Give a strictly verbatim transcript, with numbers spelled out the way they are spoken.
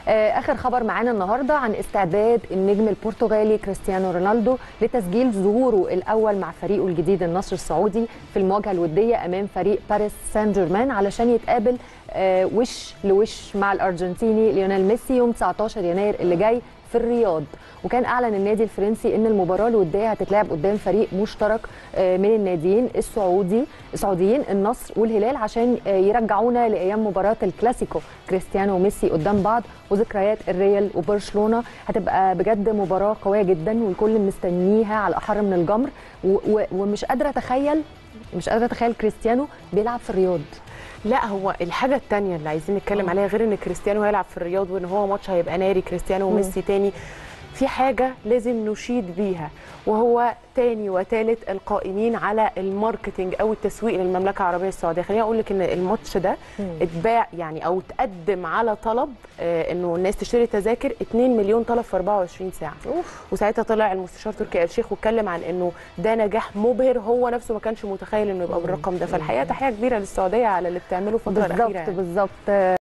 اخر خبر معانا النهارده عن استعداد النجم البرتغالي كريستيانو رونالدو لتسجيل ظهوره الاول مع فريقه الجديد النصر السعودي في المواجهه الوديه امام فريق باريس سان جيرمان علشان يتقابل وش لوش مع الارجنتيني ليونيل ميسي يوم تسعتاشر يناير اللي جاي في الرياض. وكان اعلن النادي الفرنسي ان المباراه الوديه هتتلعب قدام فريق مشترك من الناديين السعودي السعوديين النصر والهلال عشان يرجعونا لايام مباراه الكلاسيكو كريستيانو وميسي قدام بعض وذكريات الريال وبرشلونه. هتبقى بجد مباراه قويه جدا والكل مستنيها على احر من الجمر، ومش قادره اتخيل مش قادره اتخيل كريستيانو بيلعب في الرياض. لا، هو الحاجه الثانيه اللي عايزين نتكلم عليها غير ان كريستيانو هيلعب في الرياض وان هو ماتش هيبقى ناري كريستيانو وميسي تاني، في حاجه لازم نشيد بيها وهو تاني وثالث القائمين على الماركتينج او التسويق للمملكه العربيه السعوديه. خليني اقول لك ان الماتش ده اتباع يعني او اتقدم على طلب آه انه الناس تشتري تذاكر اتنين مليون طلب في اربعة وعشرين ساعه. أوف. وساعتها طلع المستشار تركي آل الشيخ واتكلم عن انه ده نجاح مبهر، هو نفسه ما كانش متخيل انه يبقى بالرقم ده. فالحقيقه تحيه كبيره للسعوديه على اللي بتعمله الفتره الاخيره. بالظبط بالظبط.